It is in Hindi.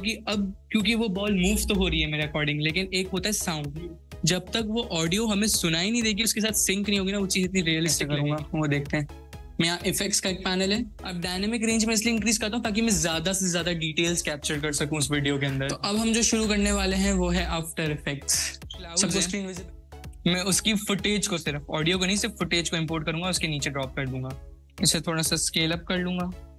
कि अब क्योंकि वो बॉल मूव तो हो रही है मेरे अकॉर्डिंग, लेकिन एक होता है साउंड, जब तक वो ऑडियो हमें सुनाई नहीं देगी, उसके साथ सिंक नहीं होगी ना, वो चीज इतनी रियलिस्टिक करूंगा, वो देखते हैं। मैं यहाँ इफेक्ट्स का एक पैनल है, अब डायनेमिक रेंज में इसलिए इंक्रीज करता हूँ ताकि मैं ज्यादा से ज्यादा डिटेल्स कैप्चर कर सकूं उस वीडियो के अंदर। तो अब हम जो शुरू करने वाले हैं वो है आफ्टर इफेक्ट्स। सबको स्क्रीन विजिबल, मैं उसकी फुटेज को, सिर्फ ऑडियो को नहीं, सिर्फ फुटेज को इंपोर्ट करूंगा, उसके नीचे ड्रॉप कर दूंगा, इसे थोड़ा सा स्केल अप कर लूंगा।